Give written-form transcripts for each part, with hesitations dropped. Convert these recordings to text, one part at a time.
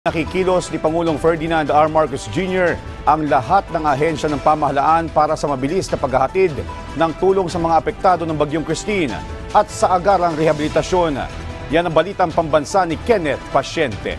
Nakikilos ni Pangulong Ferdinand R. Marcos Jr. ang lahat ng ahensya ng pamahalaan para sa mabilis na paghahatid ng tulong sa mga apektado ng Bagyong Christine at sa agarang rehabilitasyon. Yan ang balitang pambansa ni Kenneth Pasyente.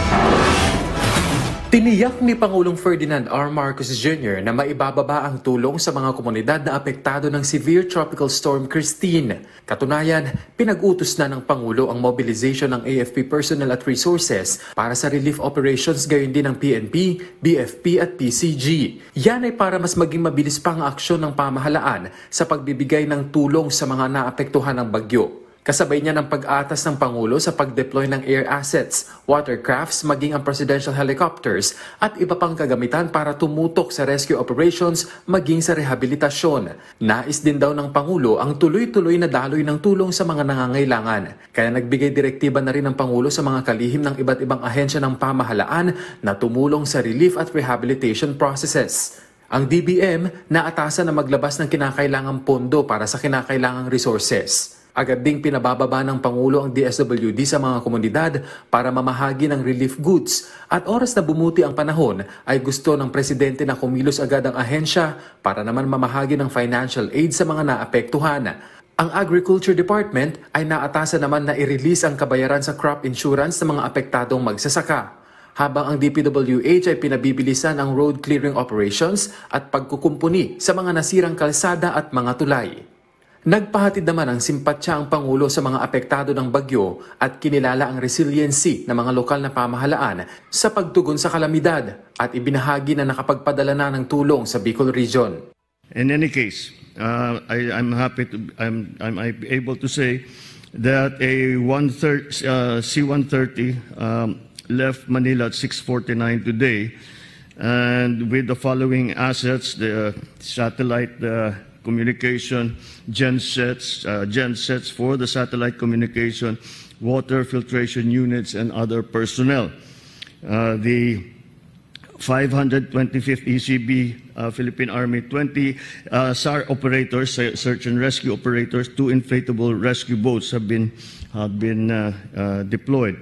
Tiniyak ni Pangulong Ferdinand R. Marcos Jr. na maibababa ang tulong sa mga komunidad na apektado ng severe tropical storm Christine. Katunayan, pinag-utos na ng Pangulo ang mobilization ng AFP personnel at resources para sa relief operations gayon din ng PNP, BFP at PCG. Yan ay para mas maging mabilis pa ang aksyon ng pamahalaan sa pagbibigay ng tulong sa mga naapektuhan ng bagyo. Kasabay niya ng pag-atas ng Pangulo sa pag-deploy ng air assets, watercrafts, maging ang presidential helicopters at iba pang kagamitan para tumutok sa rescue operations maging sa rehabilitasyon. Nais din daw ng Pangulo ang tuloy-tuloy na daloy ng tulong sa mga nangangailangan. Kaya nagbigay direktiba na rin ng Pangulo sa mga kalihim ng iba't ibang ahensya ng pamahalaan na tumulong sa relief at rehabilitation processes. Ang DBM naatasan na maglabas ng kinakailangang pondo para sa kinakailangang resources. Agad ding pinabababa ng Pangulo ang DSWD sa mga komunidad para mamahagi ng relief goods at oras na bumuti ang panahon ay gusto ng Presidente na kumilos agad ang ahensya para naman mamahagi ng financial aid sa mga naapektuhan. Ang Agriculture Department ay naatasan naman na i-release ang kabayaran sa crop insurance ng mga apektadong magsasaka. Habang ang DPWH ay pinabibilisan ang road clearing operations at pagkukumpuni sa mga nasirang kalsada at mga tulay. Nagpahatid naman ng simpatya ang Pangulo sa mga apektado ng bagyo at kinilala ang resiliency ng mga lokal na pamahalaan sa pagtugon sa kalamidad at ibinahagi na nakapagpadala na ng tulong sa Bicol Region. In any case, I'm able to say that a C-130 left Manila at 6:49 today, and with the following assets: the satellite communication, gensets for the satellite communication, water filtration units, and other personnel. The 525th ECB Philippine Army, 20 SAR operators, search and rescue operators, 2 inflatable rescue boats have been deployed.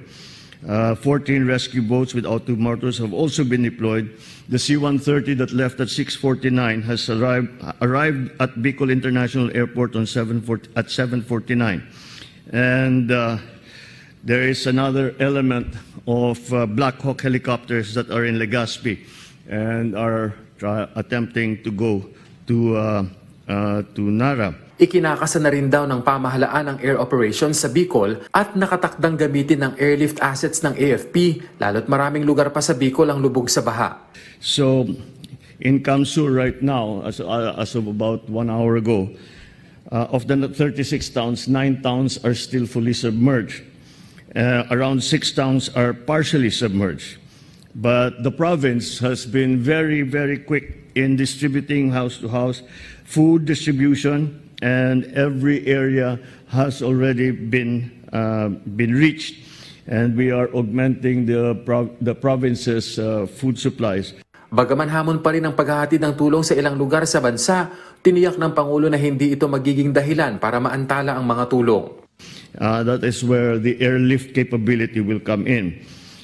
14 rescue boats with automotors have also been deployed. The C-130 that left at 6:49 has arrived at Bicol International Airport at 7:49. And there is another element of Black Hawk helicopters that are in Legazpi and are attempting to go to Nara. Ikinakasa na rin daw ng pamahalaan ang air operations sa Bicol at nakatakdang gamitin ng airlift assets ng AFP, lalo't maraming lugar pa sa Bicol ang lubog sa baha. So, in Kamsur right now, as of about 1 hour ago, of the 36 towns, 9 towns are still fully submerged. Around 6 towns are partially submerged. But the province has been very, very quick in distributing house to house food distribution, and every area has already been reached, and we are augmenting the province's food supplies. Bagaman hamon pa rin ang paghahatid ng tulong sa ilang lugar sa bansa, tiniyak ng Pangulo na hindi ito magiging dahilan para maantala ang mga tulong. That is where the airlift capability will come in.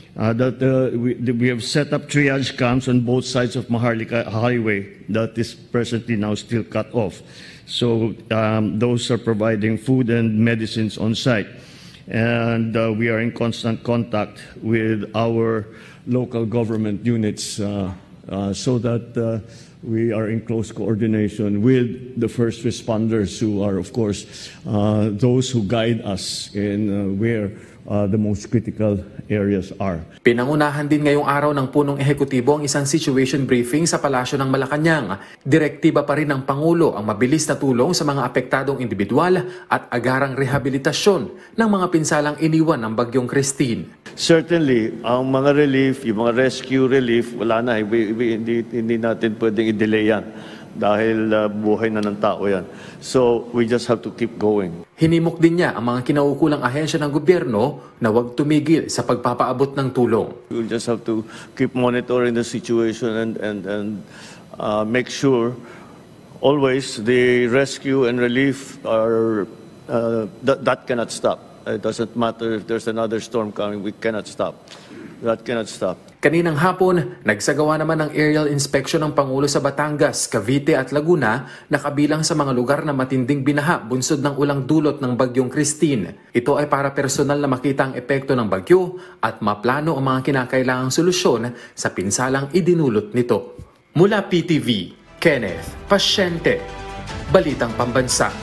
We have set up triage camps on both sides of Maharlika Highway that is presently now still cut off. So those are providing food and medicines on site. And we are in constant contact with our local government units so that we are in close coordination with the first responders who are, of course, those who guide us in where the most critical areas are. Pinangunahan din ngayong araw ng punong ehekutibo ang isang situation briefing sa Palasyo ng Malacanang. Direktiba pa rin ng Pangulo ang mabilis na tulong sa mga apektadong individual at agarang rehabilitasyon ng mga pinsalang iniwan ng Bagyong Christine. Certainly, ang mga relief, yung mga rescue relief, wala na. Hindi natin pwedeng i-delay yan dahil buhay na ng tao yan. So, we just have to keep going. Hinimok din niya ang mga kinaukulang ahensya ng gobyerno na huwag tumigil sa pagpapaabot ng tulong. We just have to keep monitoring the situation and make sure always the rescue and relief are that cannot stop. It doesn't matter if there's another storm coming, we cannot stop. That cannot stop. Kaninang hapon, nagsagawa naman ng aerial inspection ng Pangulo sa Batangas, Cavite at Laguna na kabilang sa mga lugar na matinding binaha bunsod ng ulang dulot ng Bagyong Christine. Ito ay para personal na makita ang epekto ng bagyo at maplano ang mga kinakailangang solusyon sa pinsalang idinulot nito. Mula PTV, Kenneth Pasyente, Balitang Pambansa.